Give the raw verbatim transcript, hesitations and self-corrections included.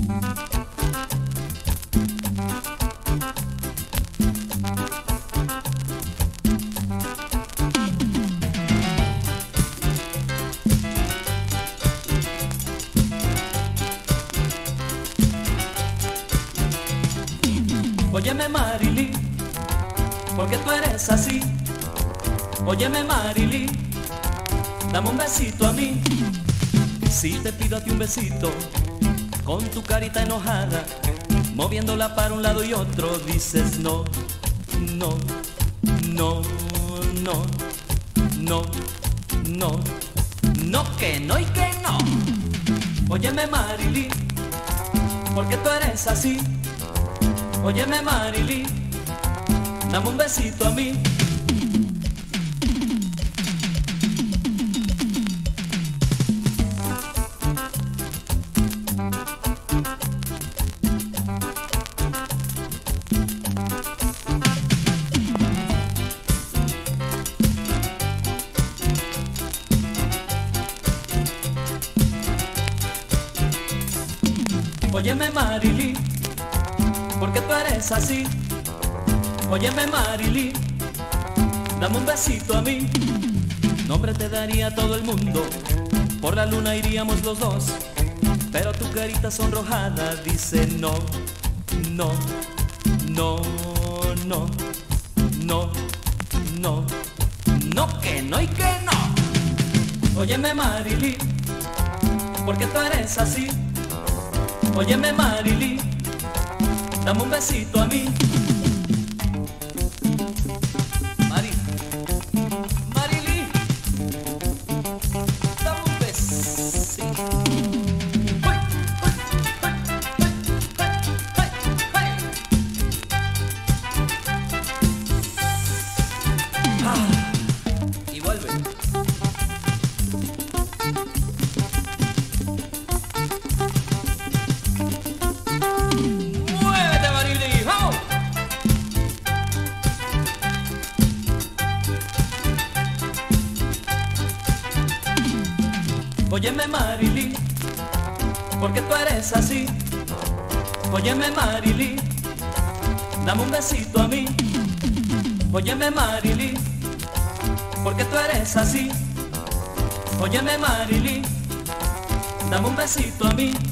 Óyeme Marily, porque tú eres así. Óyeme Marily, dame un besito a mí. Si te pido a ti un besito, con tu carita enojada, moviéndola para un lado y otro, dices no, no, no, no, no, no, no, que no y que no. Óyeme Marily, porque tú eres así. Óyeme Marily, dame un besito a mí. Óyeme Marily, porque tú eres así. Óyeme Marily, dame un besito a mí. Nombre te daría todo el mundo, por la luna iríamos los dos, pero tu carita sonrojada dice no, no, no, no, no, no, no, que no y que no. Óyeme Marily, porque tú eres así. Óyeme Marily, dame un besito a mí. Mari, Marily, dame un besito. Ah, y vuelve. Óyeme Marily, porque tú eres así. Óyeme Marily, dame un besito a mí. Óyeme Marily, porque tú eres así. Óyeme Marily, dame un besito a mí.